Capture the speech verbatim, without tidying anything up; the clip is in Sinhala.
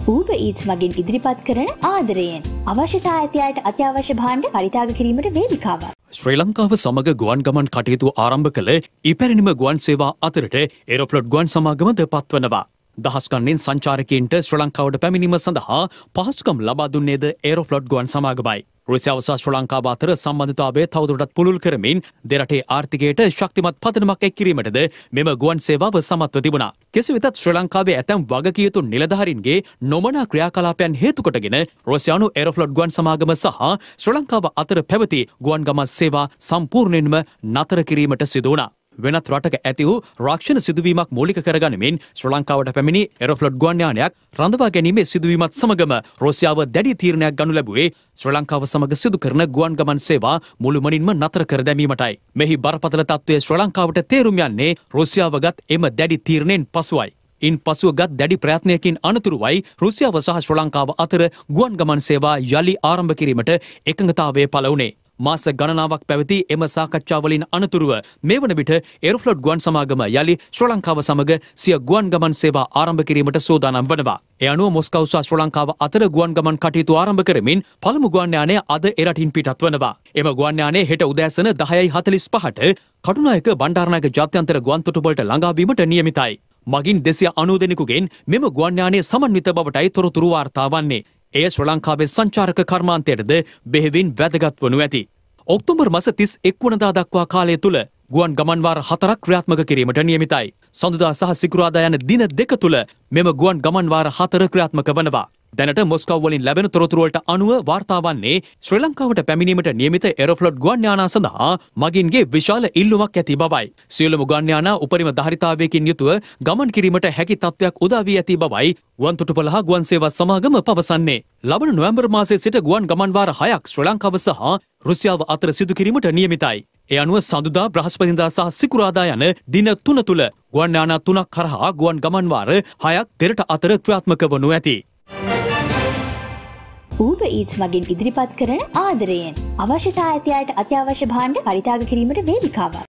Uber Eats මගින් ඉදිරිපත් කරන ආදරයෙන් අවශ්‍යතා ඇති අයට අත්‍යවශ්‍ය භාණ්ඩ පරිත්‍යාග කිරීමට වේදිකාවක්. ශ්‍රී ලංකාව සමග ගුවන් ගමන් කටයුතු ආරම්භ කළ ඉපැරණිම ගුවන් සේවා අතරට ඒරොෆ්ලොට් ගුවන් සමාගමද පත්වනවා. දහස් ගණනින් සංචාරකයන්ට ශ්‍රී ලංකාවට පැමිණීම සඳහා පහසුකම් ලබා දුන්නේද ඒරොෆ්ලොට් ගුවන් සමාගමයි. රුසියාව සහ ශ්‍රී ලංකාව අතර සම්බන්ධතාවය තවදුරටත් පුළුල් කරමින් දෙරටේ ආර්ථිකයට ශක්තිමත් පදනමක් එක් කිරීමටද මෙම ගුවන් සේවාව සමත්ව තිබුණා. කෙසේ වෙතත් ශ්‍රී ලංකාවේ ඇතැම් වගකිය යුතු නිලධාරීන්ගේ නොමනා ක්‍රියාකලාපයන් හේතු කොටගෙන රුසියානු ඒරොෆ්ලොට් ගුවන් සමාගම සහ ශ්‍රී ලංකාව අතර පැවති ගුවන් ගමන් සේවා සම්පූර්ණයෙන්ම නතර කිරීමට සිදු වුණා. වෙනත් රටක ඇති වූ රාක්ෂණ සිදුවීමක් මූලික කරගනිමින් ශ්‍රී ලංකාවට පැමිණි ඒරොෆ්ලොට් ගුවන් යානයක් රඳවා ගැනීමේ සිදුවීමත් සමගම රුසියාව දැඩි තීරණයක් ගනු ලැබුවේ ශ්‍රී ලංකාව සමග සිදු කරන ගුවන් ගමන් සේවා මුළුමනින්ම නතර කර දැමීමටයි. මෙහි බරපතල තත්ත්වය ශ්‍රී ලංකාවට තේරුම් යන්නේ රුසියාව ගත් එම දැඩි තීරණයෙන් පසුවයි. ඉන් පසුව ගත් දැඩි ප්‍රයත්නයකින් අනතුරුවයි රුසියාව සහ ශ්‍රී ලංකාව අතර ගුවන් ගමන් සේවා යලි ආරම්භ කිරීමට එකඟතාවය පළ වුණේ. මාස ගණනාවක් පැවති එම සාකච්ඡාවලින් අනතුරුව මේ වන විට ඒරොෆ්ලොට් ගුවන් සමාගම යලි ශ්‍රී ලංකාව සමග සිය ගුවන් ගමන් සේවා ආරම්භ කිරීමට සූදානම් වනවා. ඒ අනුව මොස්කව් සහ ශ්‍රී ලංකාව අතර ගුවන් ගමන් කටයුතු ආරම්භ කරමින් පළමු ගුවන් යානය අද එරටින් පිටත් වනවා. එම ගුවන් යානය හෙට උදෑසන දහයයි හතළිස් පහට කටුනායක බණ්ඩාරනායක ජාත්‍යන්තර ගුවන් තොටුපළට ළඟා වීමට නියමිතයි. මගින් දෙසිය අනූ දෙනෙකුගෙන් මෙම ගුවන් යානය සමන්විත බවටයි තොරතුරු වාර්තා වන්නේ. එය ශ්‍රී ලංකාවේ සංචාරක කර්මාන්තයටද බෙහෙවින් වැදගත් වනු ඇති. ඔක්තෝබර් මාස තිස් එක් වනදා දක්වා කාලය තුල ගුවන් ගමන් වාර හතරක් ක්‍රියාත්මක කිරීමට නියමිතයි. සඳුදා සහ සිකුරාදා යන දින දෙක තුල මෙම ගුවන් ගමන් වාර හතර ක්‍රියාත්මක වනවා. දැනට මොස්කව් වලින් ලැබෙන තොරතුරු වලට අනුව වාර්තා වන්නේ ශ්‍රී ලංකාවට පැමිණීමට නියමිත ඒරොෆ්ලොට් ගුවන් යානා සඳහා මගින්ගේ විශාල ඉල්ලුමක් ඇති බවයි. සියලුම ගුවන් යානා උපරිම ධාරිතාවයකින් යුතුව ගමන් කිරීමට හැකි තත්ත්වයක් උදා වී ඇති බවයි ගුවන් තොටුපළ හා ගුවන් සේවා සමාගම පවසන්නේ. ලබන නොවැම්බර් මාසයේ සිට ගුවන් ගමන් වාර හයක් ශ්‍රී ලංකාව සහ රුසියාව අතර සිදු කිරීමට නියමිතයි. ඒ අනුව සඳුදා බ්‍රහස්පතින්දා සහ සිකුරාදා යන දින තුන තුල ගුවන් යානා තුනක් කරහා ගුවන් ගමන් වාර හයක් දෙරට අතර ක්‍රියාත්මක වනු ඇති. Uber Eats මගින් ඉදිරිපත් කරන ආදරයෙන් අවශ්‍යතා ඇති අයට අත්‍යවශ්‍ය භාණ්ඩ පරිත්‍යාග කිරීමට වේදිකාවක්.